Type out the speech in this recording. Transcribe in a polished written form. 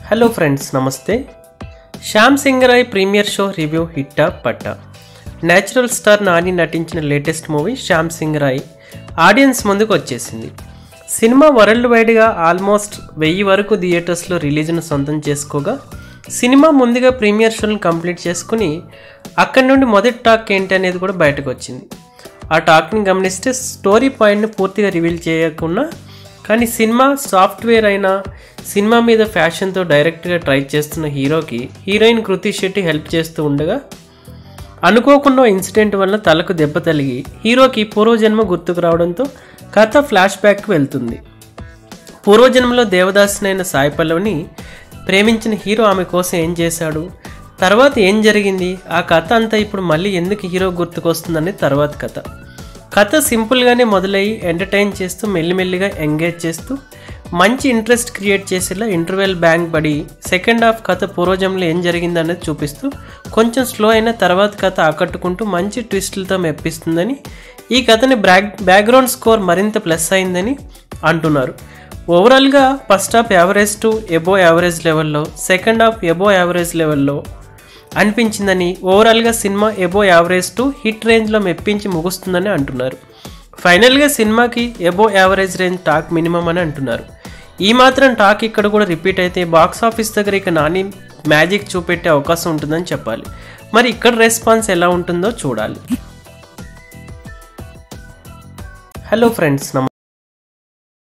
Hello friends, నమస్తే. Shyam Singharoy premiere show review హిట్టా పట్టా? నేచురల్ స్టార్ నాని నటించిన latest movie Shyam Singharoy audience ముందుకు వచ్చేసింది. సినిమా వరల్డ్ వైడ్గా ఆల్మోస్ట్ 1000 వరకు థియేటర్స్లో రిలీజ్ను సొంతం చేసుకోగా, సినిమా ముందుగా ప్రీమియర్ షోలను కంప్లీట్ చేసుకుని అక్కడి నుండి మొదటి టాక్ ఏంటి అనేది కూడా బయటకు వచ్చింది. ఆ టాక్ని గమనిస్తే స్టోరీ పాయింట్ని పూర్తిగా రివీల్ చేయకుండా, కానీ సినిమా సాఫ్ట్వేర్ అయినా సినిమా మీద ఫ్యాషన్తో డైరెక్ట్గా ట్రై చేస్తున్న హీరోకి హీరోయిన్ కృతి శెట్టి హెల్ప్ చేస్తూ ఉండగా, అనుకోకుండా ఇన్సిడెంట్ వల్ల తలకు దెబ్బ తగిలి హీరోకి పూర్వజన్మ గుర్తుకు రావడంతో కథ ఫ్లాష్ బ్యాక్కి వెళ్తుంది. పూర్వజన్మలో దేవదాసినైన సాయి పల్లవిని ప్రేమించిన హీరో ఆమె కోసం ఏం చేశాడు, తర్వాత ఏం జరిగింది, ఆ కథ అంతా ఇప్పుడు మళ్ళీ ఎందుకు హీరో గుర్తుకొస్తుందని తర్వాత కథ సింపుల్గానే మొదలయ్యి ఎంటర్టైన్ చేస్తూ మెల్లిమెల్లిగా ఎంగేజ్ చేస్తూ మంచి ఇంట్రెస్ట్ క్రియేట్ చేసేలా ఇంటర్వెల్ బ్యాంక్ పడి సెకండ్ హాఫ్ కథ పూర్వజంలో ఏం జరిగింది అనేది చూపిస్తూ కొంచెం స్లో అయిన తర్వాత కథ ఆకట్టుకుంటూ మంచి ట్విస్టులతో మెప్పిస్తుందని, ఈ కథని బ్యాక్గ్రౌండ్ స్కోర్ మరింత ప్లస్ అయిందని అంటున్నారు. ఓవరాల్గా first half average to above average లెవెల్లో, సెకండ్ హాఫ్ ఎబో యావరేజ్ లెవెల్లో అనిపించిందని, ఓవరాల్గా సినిమా ఎబో యావరేజ్ టు హిట్ రేంజ్లో మెప్పించి ముగుస్తుందని అంటున్నారు. ఫైనల్గా సినిమాకి above average range talk minimum అని అంటున్నారు. ఈ మాత్రం టాక్ ఇక్కడ కూడా రిపీట్ అయితే బాక్స్ ఆఫీస్ దగ్గర ఇక నాని మ్యాజిక్ చూపెట్టే అవకాశం ఉంటుందని చెప్పాలి. మరి ఇక్కడ రెస్పాన్స్ ఎలా ఉంటుందో చూడాలి. Hello friends,